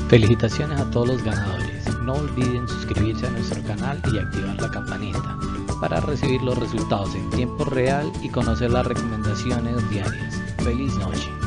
Felicitaciones a todos los ganadores. No olviden suscribirse a nuestro canal y activar la campanita para recibir los resultados en tiempo real y conocer las recomendaciones diarias. ¡Feliz noche!